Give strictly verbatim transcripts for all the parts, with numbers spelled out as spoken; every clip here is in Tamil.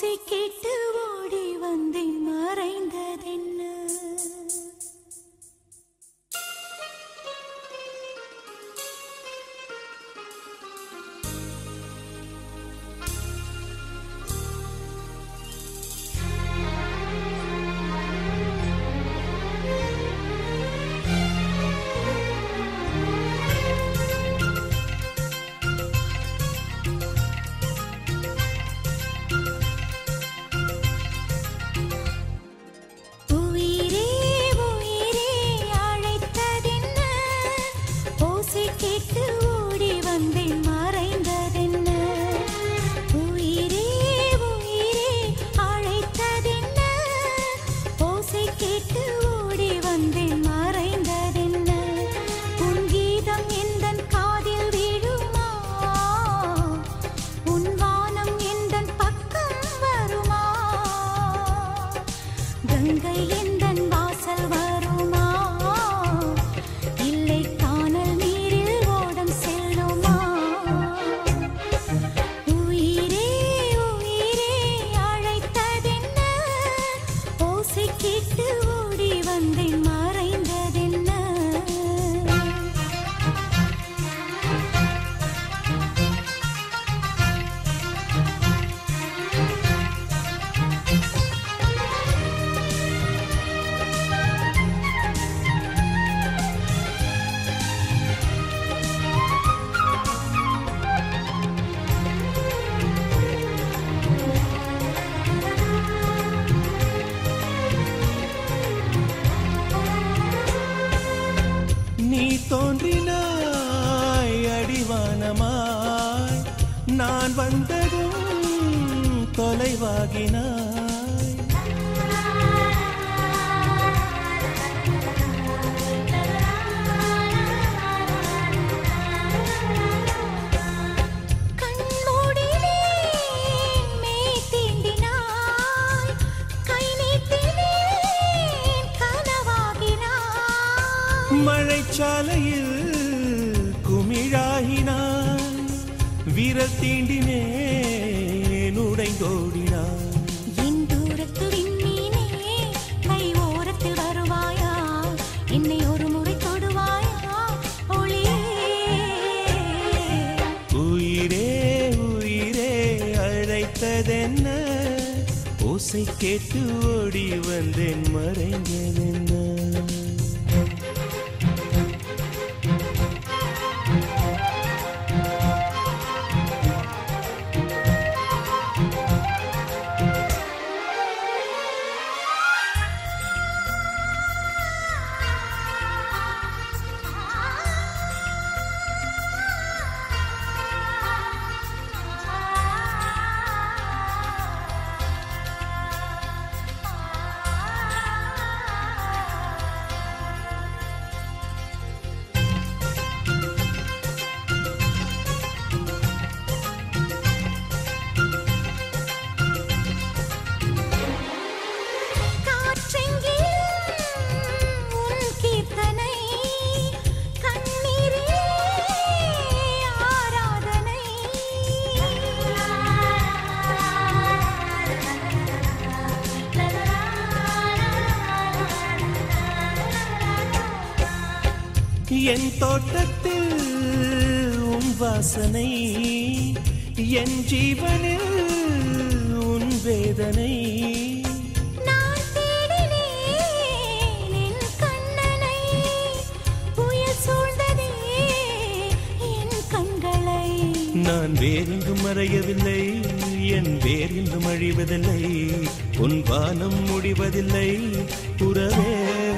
ஓசை கேட்டு ஓடி வந்தேன் மறைந்ததென்ன. தோன்றினாய் அடிவானமாய், நான் வந்ததும் தொலைவாகினாய். மழைச்சாலையில் குமிழாகினான், விரல் தீண்டினேன் உடைந்தோடினான். என் தூரத்து விண்மீனே, கை ஓரத்தில் வருவாயா, என்னை ஒரு முறை தொடுவாயா ஒளியே. உயிரே உயிரே அழைத்ததென்ன, ஓசை கேட்டு ஓடி வந்தேன் மறைந்ததென்ன. என் தோட்டத்தில் உன் வாசனை, என் ஜீவனில் உன் வேதனை. நான் தேடினேன் என் கண்ணனை, புயல் சூழ்ந்ததே என் கண்களை. நான் வேறெங்கும் மறையவில்லை, என் வேறெங்கும் அழிவதில்லை, உன் வானம் முடிவதில்லை புறவே.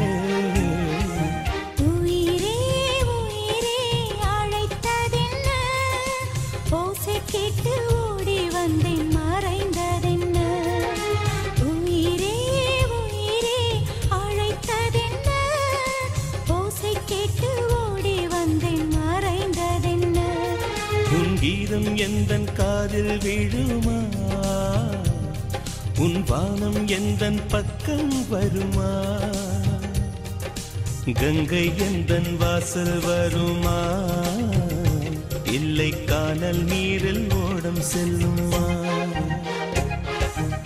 கேட்டு ஓடி வந்தேன் மறைந்ததென்ன. உயிரே உயிரே அழைத்ததென்ன, ஓசை கேட்டு ஓடி வந்தேன் மறைந்ததென்ன. உன் கீதம் எந்தன் காதில் விழுமா, உன் வானம் எந்தன் பக்கம் வருமா, கங்கை எந்தன் வாசல் வருமா, இல்லை கானல் நீரில் ஓடம் செல்லுமா.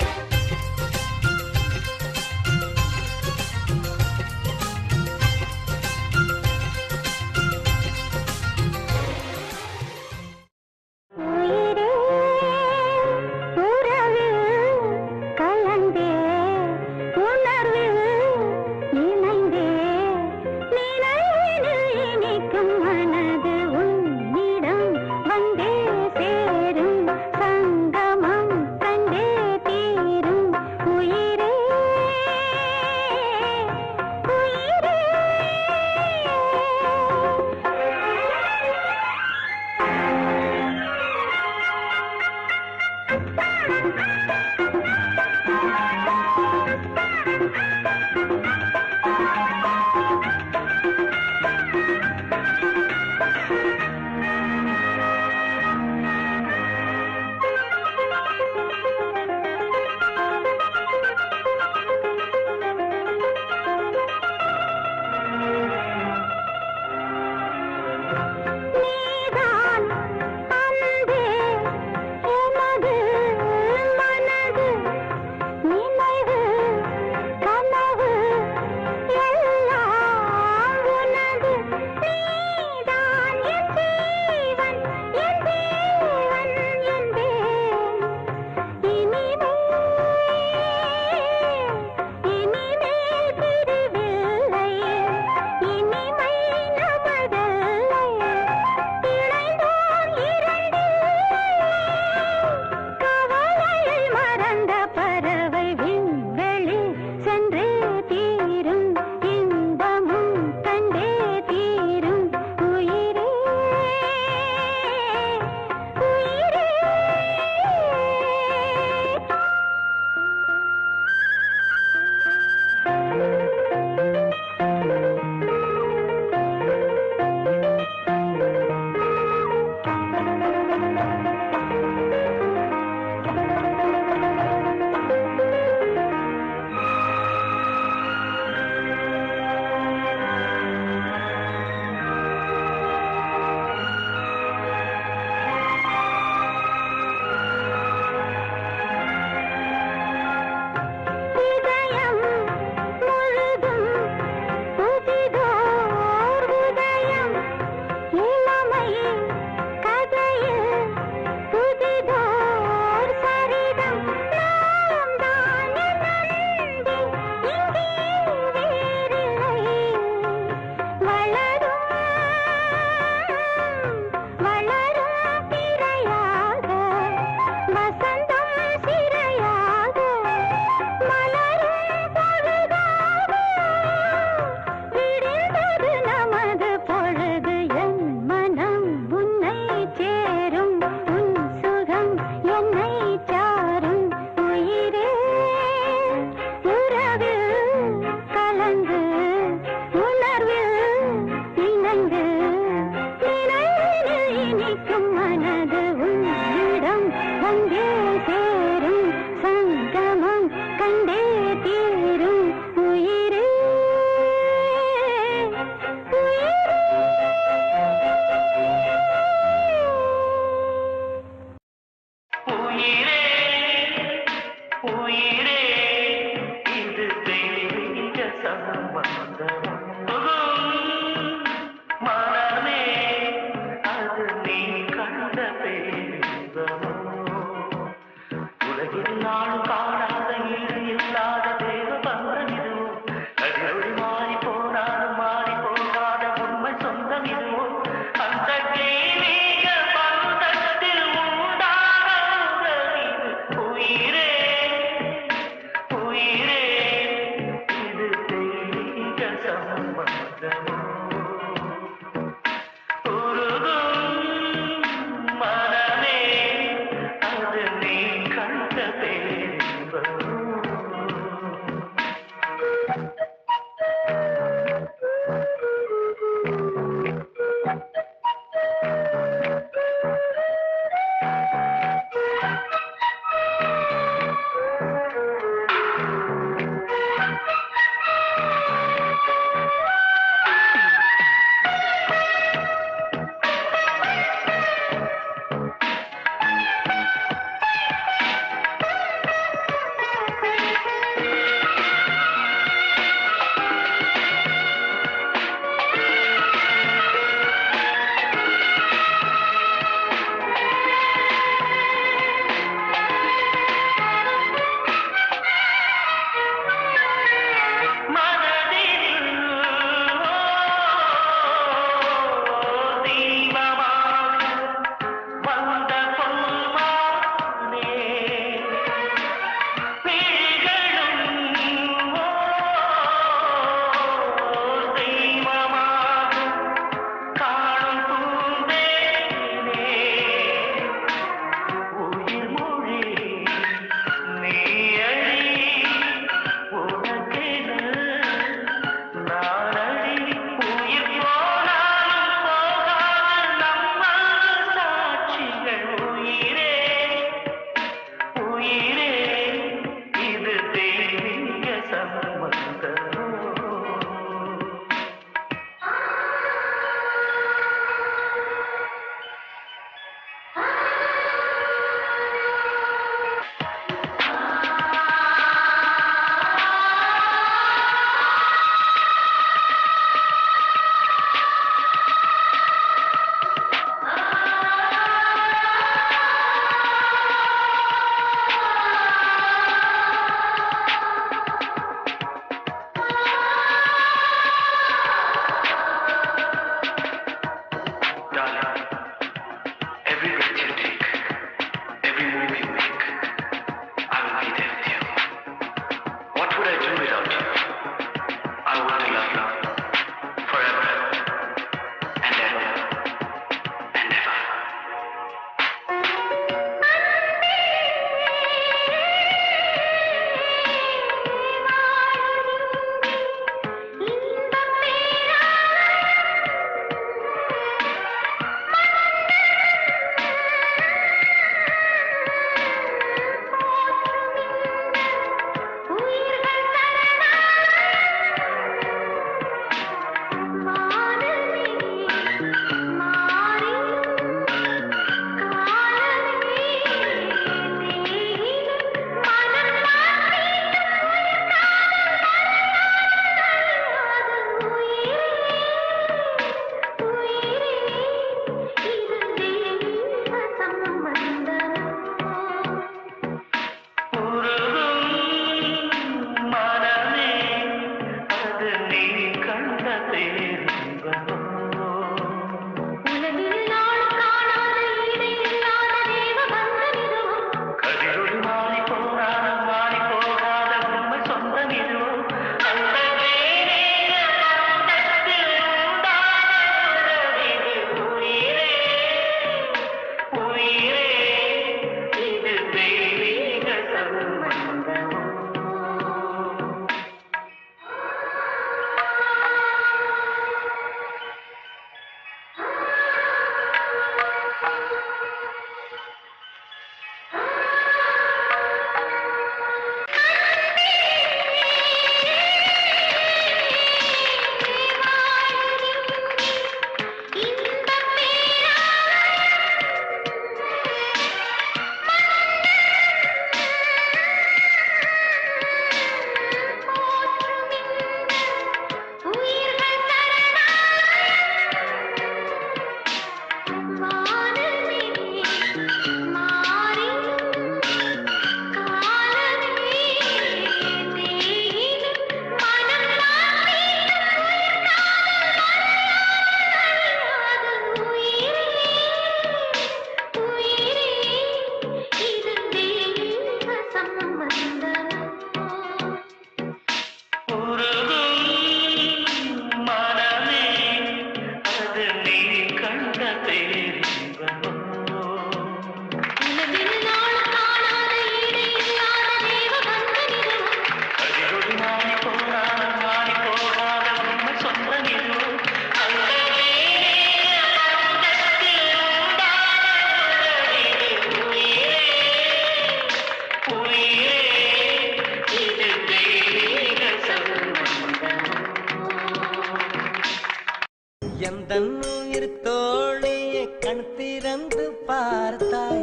எந்தன் உயிர் தோழியை கண் திறந்து பார்த்தாய்,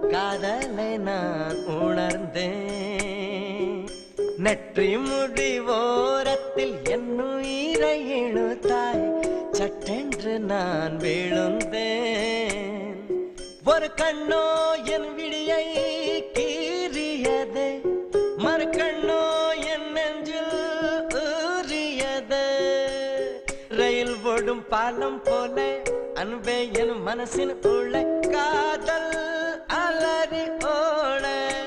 காதலை நான் உணர்ந்தேன். நெற்றி முடி ஓரத்தில் என் உயிரை இழுத்தாய், சட்டென்று நான் விழுந்தேன். ஒரு கண்ணோ என் விழியை கீறியது, மறு கண்ணோ என் நெஞ்சில் ஊறியது. ரயில் ஓடும் பாலம் போல அன்பே என் மனசின் உள்ள காதல் அலறி ஓட.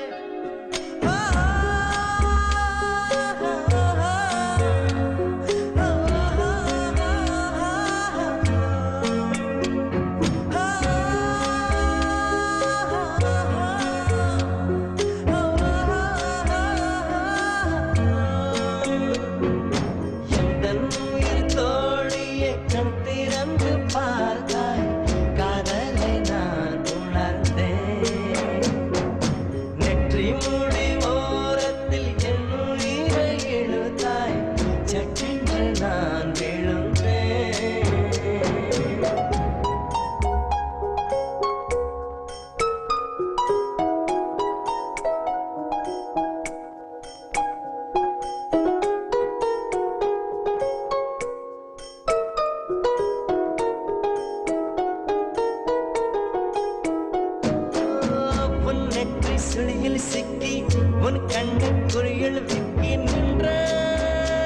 சுழியில் சிக்கி உன் கண்ணு குறியில் விக்கி நின்ற,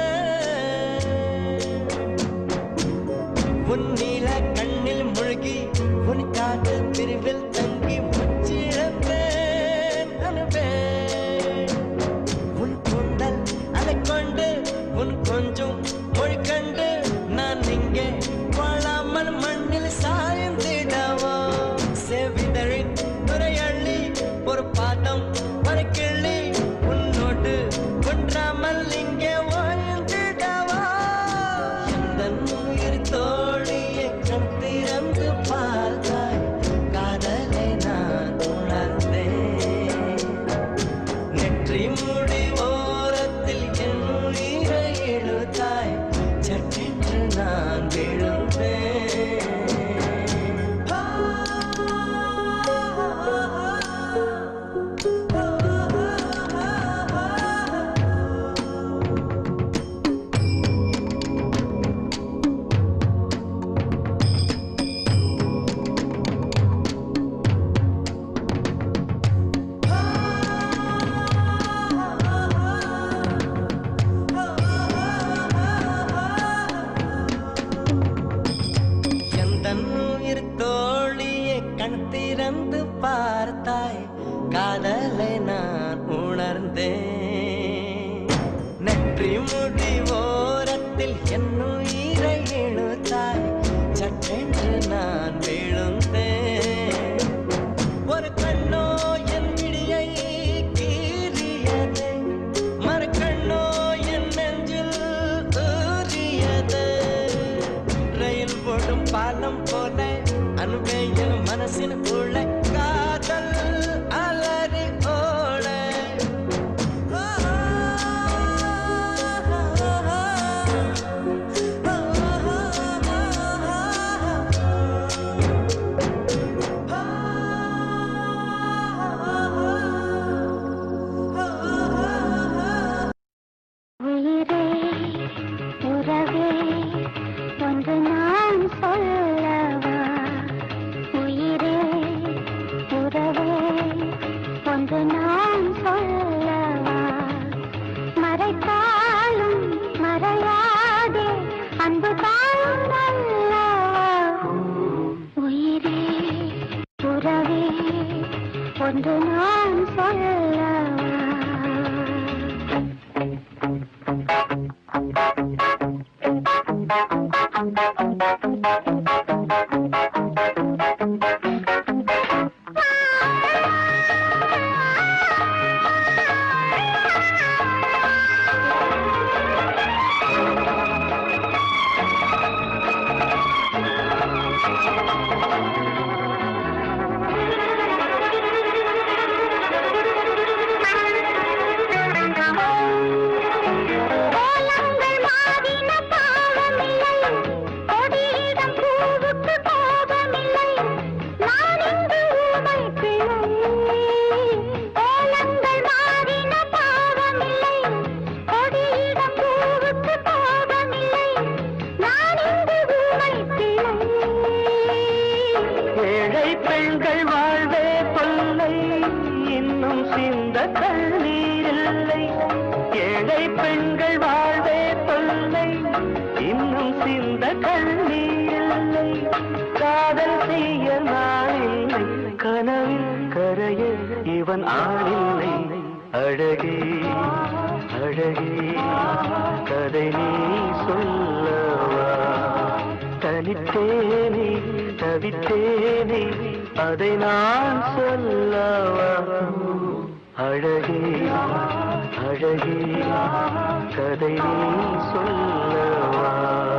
உன் நீல கண்ணில் முழுகி கண் திறந்து பார்த்தாய் காதலை நான் உணர்ந்தேன் நெற்றி முடி ஓரத்தில் என்னுயிரை இழுத்தாய் சட்டென்று நான் விழுந்தேன் ஒரு கண்ணோ என் விடியை கீறியது மறு கண்ணோ என் நெஞ்சில் ஊறியது ரயில் போடும் பாலம் போல அன்பையில் மனசின் உள்ள காதல் அலறி ஓட உயிரே உறவே ஒன்று நான் சொல்லவா உயிரே உறவே ஒன்று நான் சொல்லவா மறைத்தாலும் மறையாதே அன்பு தான் அல்லவா உயிரே உறவே ஒன்று நான் சொல்லவா இவன் ஆளில்லை அழகே அழகே கதை நீ சொல்லவா தனித்தேனே தவித்தேனே அதை நான் சொல்லவா அழகே அழகே கதை நீ சொல்லவா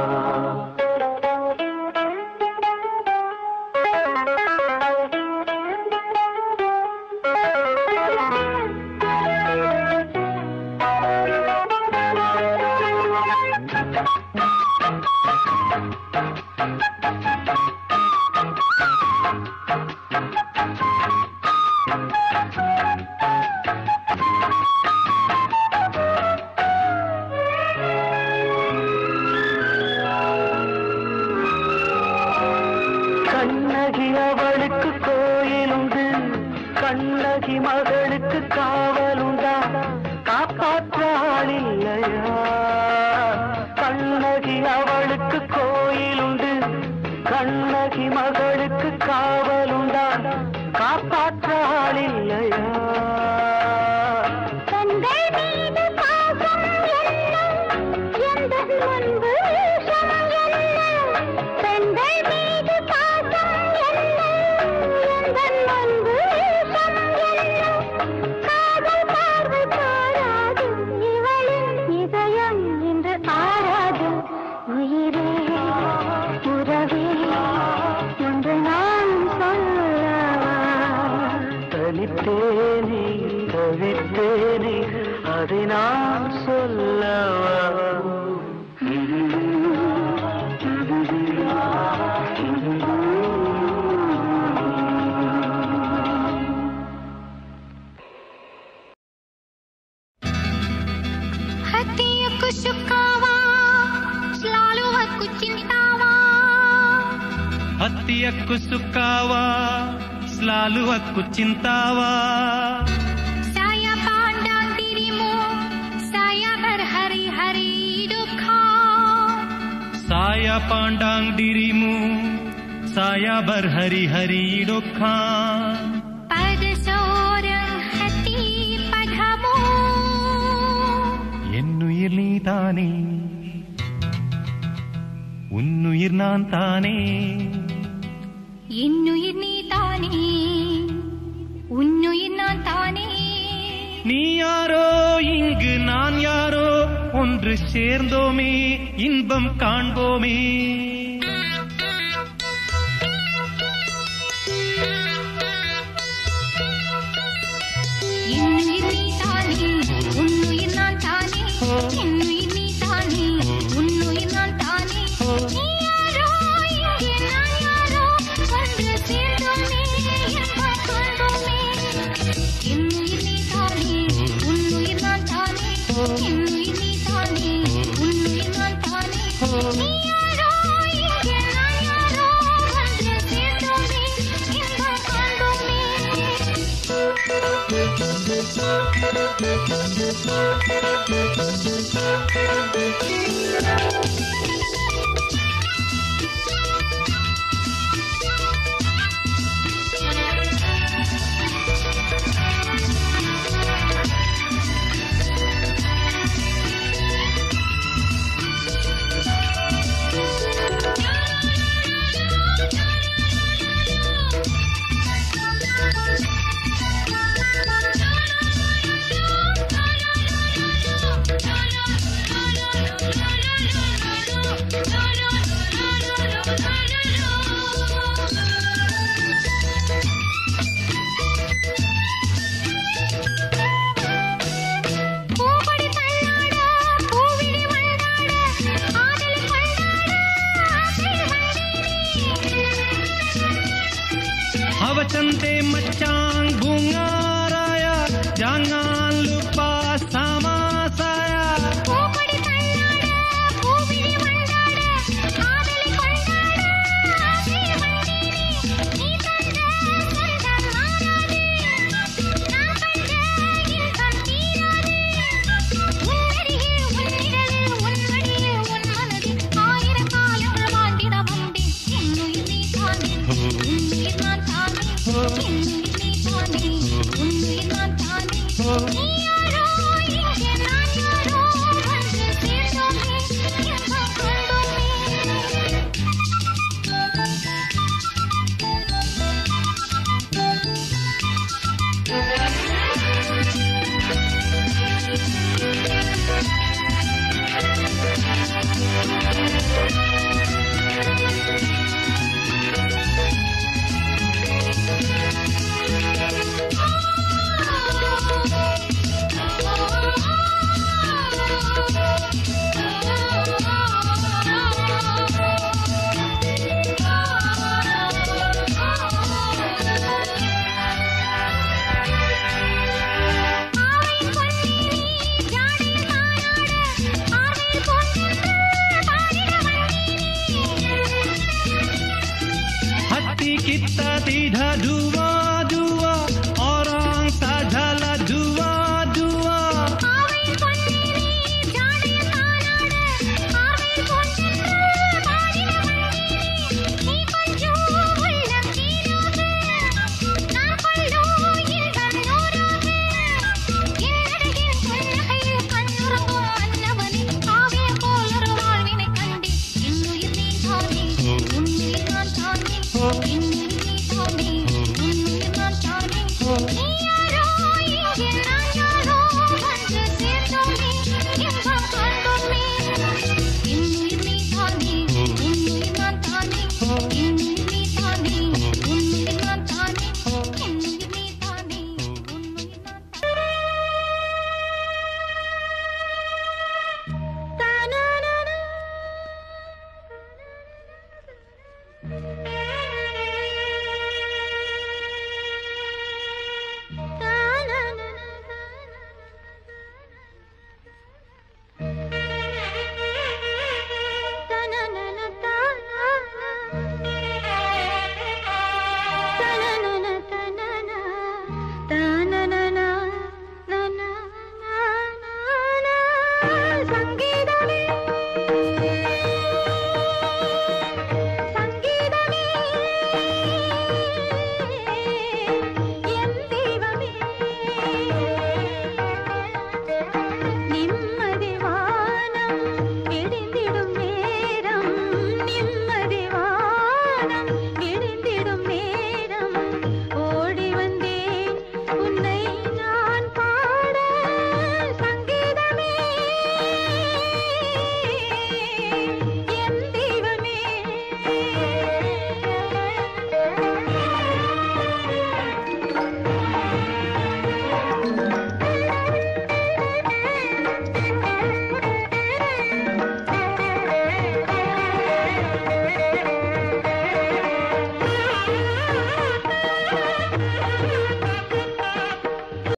கண்ணகி அவளுக்கு கோயிலுண்டு கண்ணகி மகளுக்கு காவலுண்டா காப்பாற்ற ஆளில்லையா கண்ணகி அவளுக்கு கோயிலுண்டு கண்ணகி மகளுக்கு காவலுண்டா காப்பாற்ற ஆளில்லையா தனித்தேனே தவித்தேனே அதை நான் சொல்லவா hatiku sukawa selalu aku cintawa hatiku sukawa selalu aku cintawa saya pandang dirimu saya berhari-hari duka saya pandang dirimu साया बर हरी हरी डोखा पद सोरं हती पधमो என்னுயிர் நீதானே உன்னுயிர் நான் தானே என்னுயிர் நீதானே உன்னுயிர் நான் தானே நீ யாரோ இங்கு நான் யாரோ ஒன்று சேர்ந்தோமே இன்பம் காண்போமே என்னுயிர் நீதானே உன்னுயிர் நான் தானே என்னுயிர் நீதானே உன்னுயிர் நான் தானே நீ யாரோ இங்கே நான் யாரோ ஒன்று சேர்ந்தோமே இன்பம் காண்போமே என்னுயிர் நீதானே உன்னுயிர் நான் தானே என்னுயிர் நீதானே உன்னுயிர் நான் தானே நீ யாரோ இங்கே நான் யாரோ ஒன்று சேர்ந்தோமே இன்பம் காண்போமே பூவடி தள்ளாட பூவிழி வந்தாட ஆதல் கொண்டாட ஆசை வந்தேனே அவச்சந்தே மச்சாங் பூங்காராயா ஜாங்கான் லுப்பா சமாசாயா பூவடி தள்ளாட பூவிழி வந்தாட ஆதல் கொண்டாட ஆசை வந்தேனே நீ தந்த சொந்தம் மாறாதே நான் கண்ட இன்பம் தீராதே உன்னருகே உன்னிடலில் உன் மடியில் உன் மனதில் ஆயிரம் காலங்கள் வாழ்ந்திட வந்தேன் என்னுயிர் நீதானே உன்னுயிர் நான் தானே என்னுயிர் நீதானே உன்னுயிர் நான் தானே நீ யாரோ இங்கே நான் யாரோ ஒன்று சேர்ந்தோமே இன்பம் காண்போமே ஆவை பொன்னேனி ஜாடையில் மானாட ஆவையில் பொன்னென்று பாடிட வந்தேனே हत्ती कित्ता तीधा धुआ